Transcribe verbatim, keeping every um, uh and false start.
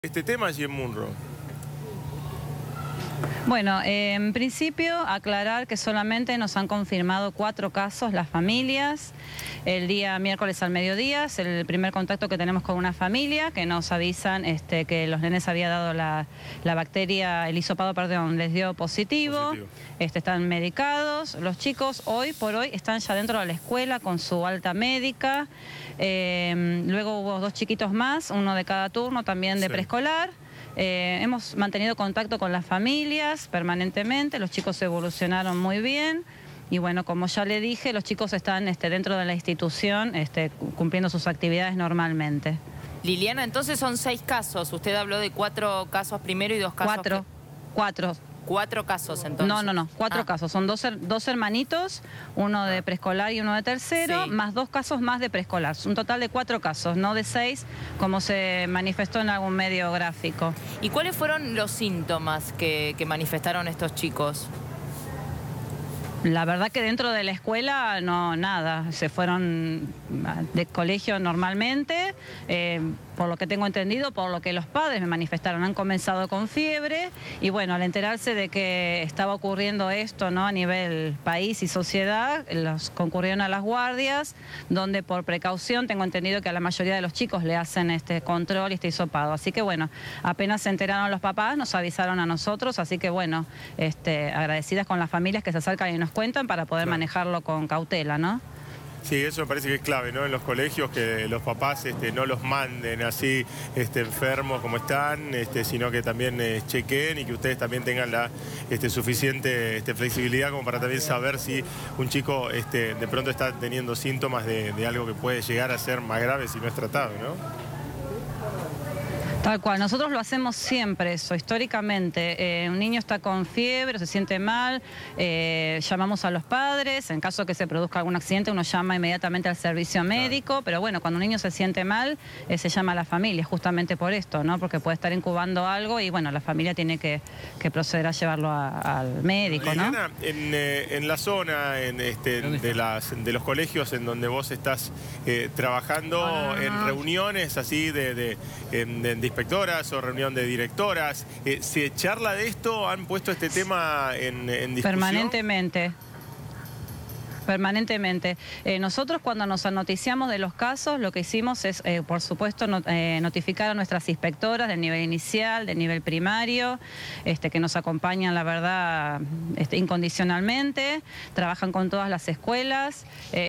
Este tema allí en Munro. Bueno, eh, en principio aclarar que solamente nos han confirmado cuatro casos las familias. El día miércoles al mediodía es el primer contacto que tenemos con una familia que nos avisan este, que los nenes había dado la, la bacteria, el hisopado, perdón, les dio positivo, positivo. Este, están medicados. Los chicos hoy por hoy están ya dentro de la escuela con su alta médica. Eh, luego hubo dos chiquitos más, uno de cada turno, también de sí. preescolar. Eh, hemos mantenido contacto con las familias permanentemente, los chicos evolucionaron muy bien y bueno, como ya le dije, los chicos están este, dentro de la institución este, cumpliendo sus actividades normalmente. Liliana, entonces son seis casos, usted habló de cuatro casos primero y dos casos... Cuatro, que... cuatro. Cuatro casos, entonces. No, no, no, cuatro ah. casos. Son dos, dos hermanitos, uno de preescolar y uno de tercero, sí. más dos casos más de preescolar. Un total de cuatro casos, no de seis, como se manifestó en algún medio gráfico. ¿Y cuáles fueron los síntomas que, que manifestaron estos chicos? La verdad que dentro de la escuela no, nada, se fueron de colegio normalmente, eh, por lo que tengo entendido, por lo que los padres me manifestaron, han comenzado con fiebre y bueno, al enterarse de que estaba ocurriendo esto, ¿no?, a nivel país y sociedad, los concurrieron a las guardias, donde por precaución tengo entendido que a la mayoría de los chicos le hacen este control y este hisopado, así que bueno, apenas se enteraron los papás, nos avisaron a nosotros, así que bueno, este, agradecidas con las familias que se acercan y nos cuentan para poder claro. manejarlo con cautela, ¿no? Sí, eso me parece que es clave, ¿no? En los colegios, que los papás este, no los manden así este, enfermos como están, este, sino que también eh, chequeen y que ustedes también tengan la este, suficiente este, flexibilidad como para también saber si un chico este, de pronto está teniendo síntomas de, de algo que puede llegar a ser más grave si no es tratado, ¿no? Tal cual, nosotros lo hacemos siempre eso, históricamente. Eh, un niño está con fiebre, se siente mal, eh, llamamos a los padres, en caso que se produzca algún accidente uno llama inmediatamente al servicio médico, claro. pero bueno, cuando un niño se siente mal, eh, se llama a la familia, justamente por esto, ¿no? Porque puede estar incubando algo y bueno, la familia tiene que, que proceder a llevarlo a, al médico, ¿no? Liliana, en, eh, en la zona en este, de, las, de los colegios en donde vos estás eh, trabajando, no, no, no, en no. reuniones así de... de, en, de inspectoras o reunión de directoras, eh, ¿se charla de esto? ¿Han puesto este tema en, en discusión? Permanentemente. Permanentemente. Eh, nosotros cuando nos noticiamos de los casos, lo que hicimos es, eh, por supuesto, not, eh, notificar a nuestras inspectoras del nivel inicial, del nivel primario, este, que nos acompañan, la verdad, este, incondicionalmente, trabajan con todas las escuelas. Eh,